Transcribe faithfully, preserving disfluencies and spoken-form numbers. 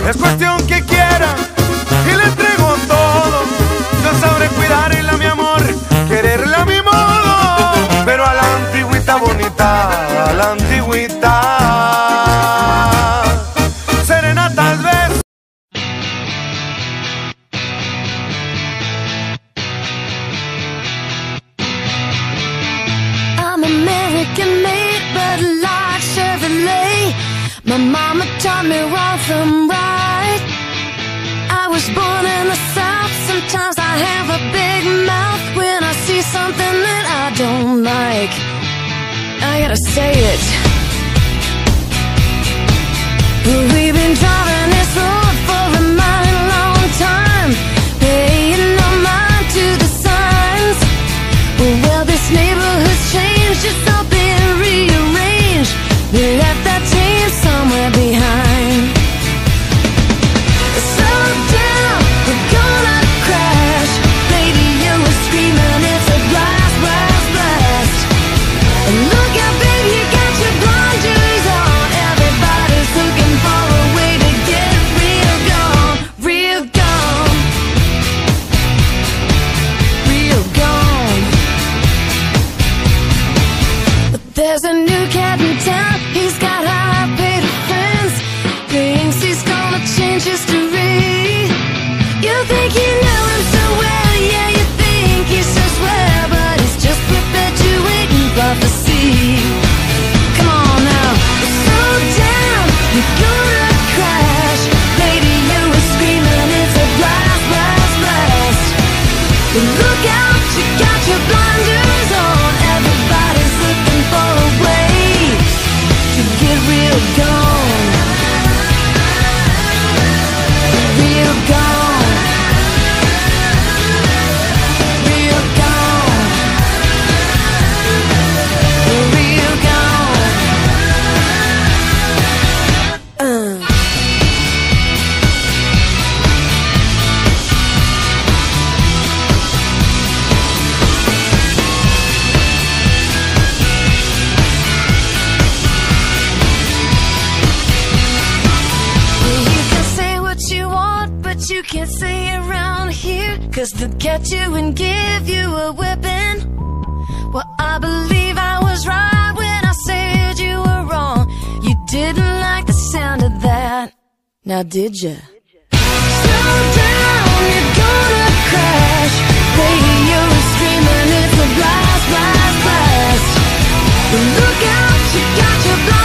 Es cuestión que quiera y le entrego todo. Yo sabré cuidarla, mi amor, quererla a mi modo, pero a la antigüita bonita, a la antigüita. Serena tal vez. I'm American made, but like Chevrolet. My mama taught me wrong from right. I was born in the South. Sometimes I have a big mouth when I see something that I don't like. I gotta say it. We've been driving this road for a mighty long time, paying no mind to the signs. Well, this neighborhood's changed, it's all been rearranged. We left that team somewhere behind. Slow down, we're gonna crash. Radio is screaming, it's a blast, blast, blast. And look out, baby, you got your blinders on. Everybody's looking for a way to get real gone, real gone, real gone. But there's a new cat in town, he's got high paid friends. Thinks he's gonna change history. You think you know him so well, yeah, you think he's so swell, but he's just perpetuating prophecy. Come on now, slow down, you're gonna crash. Radio is screaming, it's a blast, blast, blast. But look out, you got your blinders on. Everybody's looking for a way to get real gone, real gone, real gone, real gone. Uh. You can say what you want, but you can't say it around here, 'cause they'll catch you and give you a whipping. Well, I believe I was right when I said you were wrong. You didn't like the sound of that, now did ya? Slow down, you're gonna crash. Radio is screaming, it's a blast, blast, blast. But look out, you got your blind